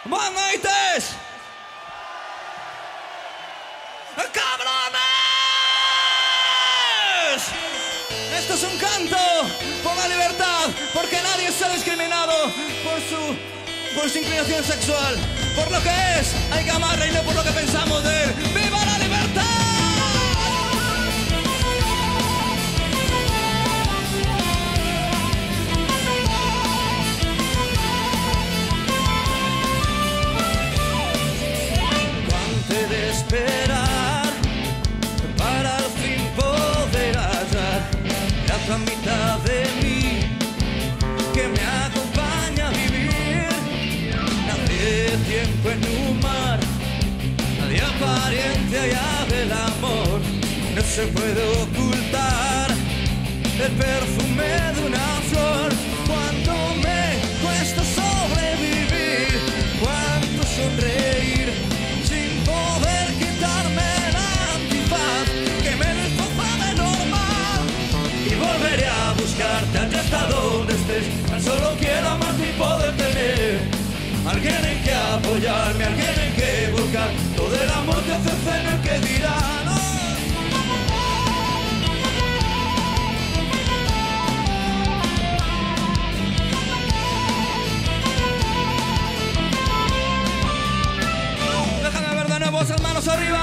¡Manites! ¡Cabrones! Esto es un canto por la libertad, porque nadie está discriminado por su inclinación sexual, por lo que es, hay que amarla y no por lo que pensamos de él. ¡Viva la libertad! Esperar para al fin poder hallar la otra mitad de mí que me acompaña a vivir. Nadie tiempo en un mar, nadie apariencia ya del amor. No se puede ocultar el perfume de una flor. Cuánto me cuesta sobrevivir, cuánto sonreír sin poder quitarme la antifaz que me destroza de normal. Y volveré a buscarte allá hasta donde estés. Tan solo quiero amarte y poder tener alguien en que apoyarme, alguien en que buscar todo el amor que ofrece en el que dirán. ¡Oh! Las manos arriba.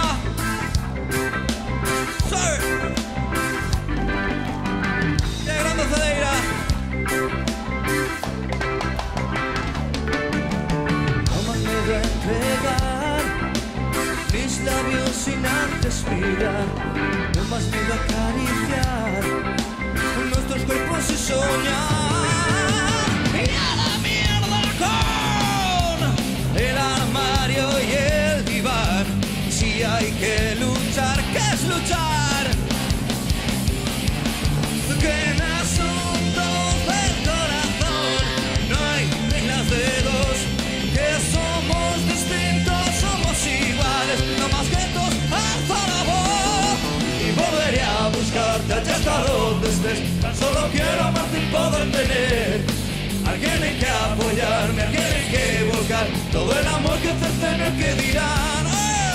Sir. ¡Qué grande Cedeira! No me miedo a entregar mis labios sin antes mirar. No más miedo a acariciar nuestros cuerpos y soñar. Y a la mierda con el armario y el diván. Si hay que luchar, ¿qué es luchar? Que en asuntos del corazón no hay reglas de dos, que somos distintos, somos iguales, no más guetos, alza la voz. Y volveré a buscarte allá hasta donde estés. Tan solo quiero amarte y poder tener alguien en que apoyarme, alguien en que buscar todo el amor que ofrece en el que dirán.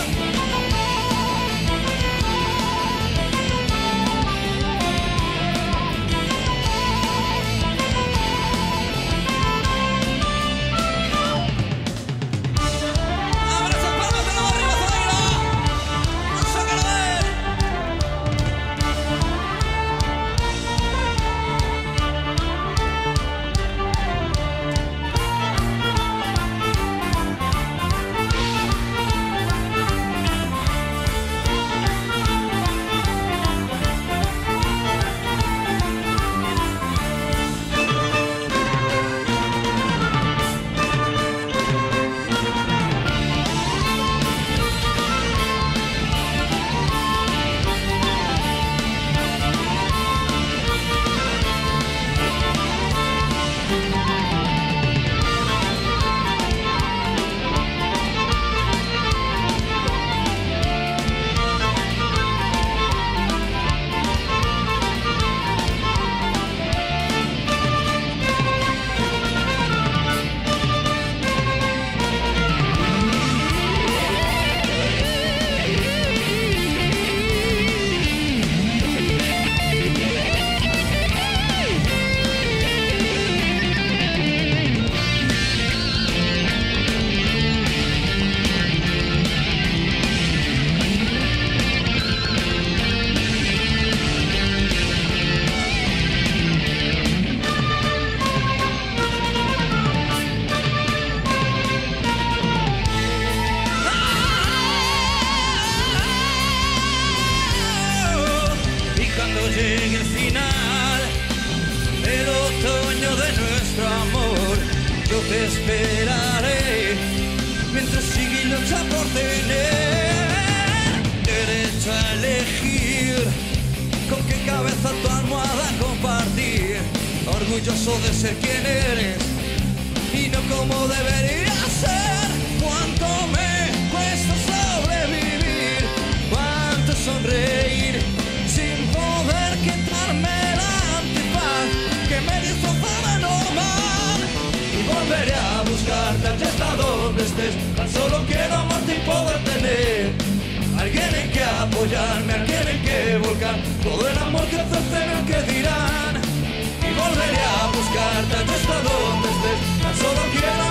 Llegue el final del otoño de nuestro amor, yo te esperaré mientras sigue lucha por tener derecho a elegir con qué cabeza tu almohada compartir, orgulloso de ser quien eres y no como debería ser. Cuánto me cuesta sobrevivir, cuánto sonreír sin poder quitarme la antifaz que me disfrazaba normal. Y volveré a buscarte allá hasta donde estés. olvidar todo el amor que ofrecen el que dirán. Y volveré a buscarte allá hasta donde estés. Tan solo quiero